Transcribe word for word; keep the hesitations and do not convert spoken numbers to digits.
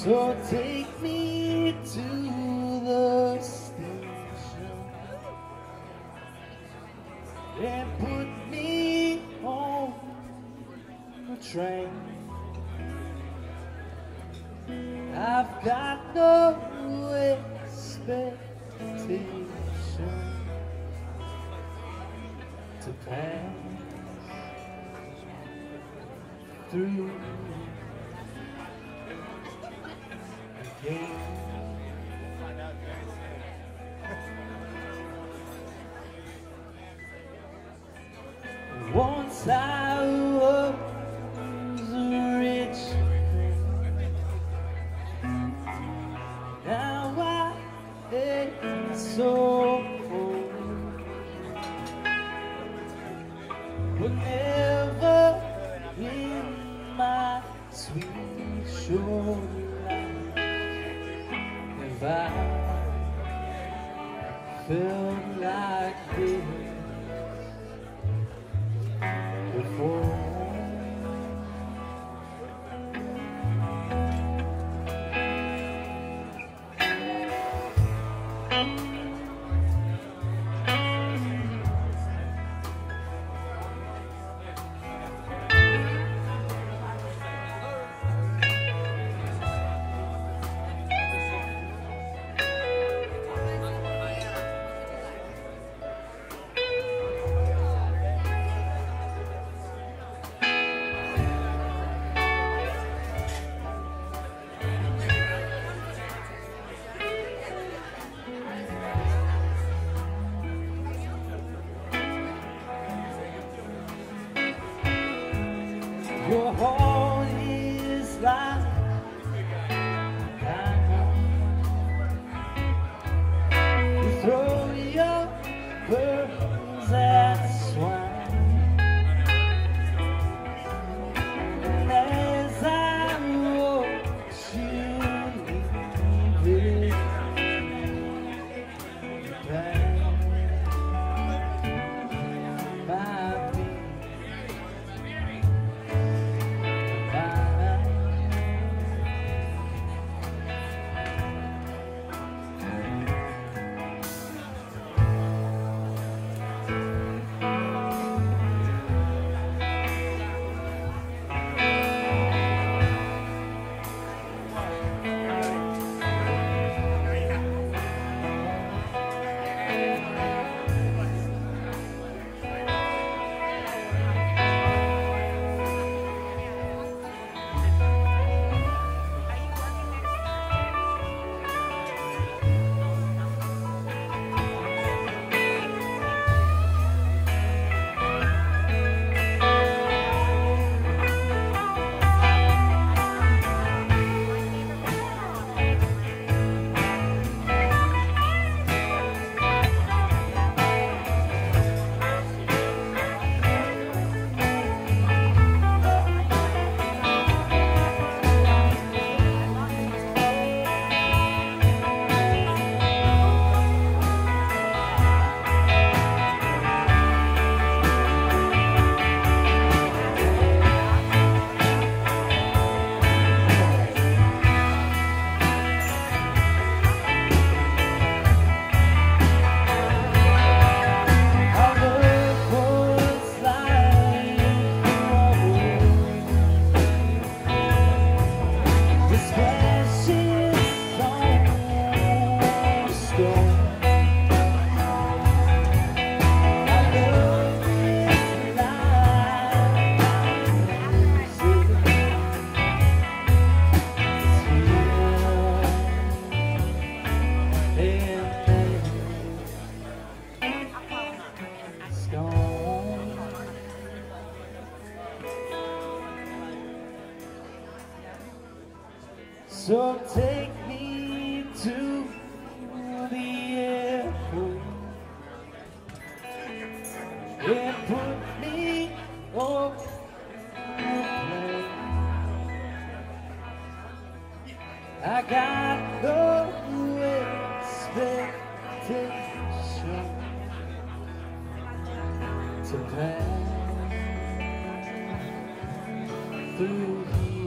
So take me to the station and put me on the train. I've got no expectation to pass through again. Once I was rich, now I am so poor, but never in my sweet short life have I felt like this before. Your heart is like diamond. You throw your pearls at swine, and as I watch you leave it, you pass by me. So take me to the airport and put me on the plane. I got no expectation to pass through here.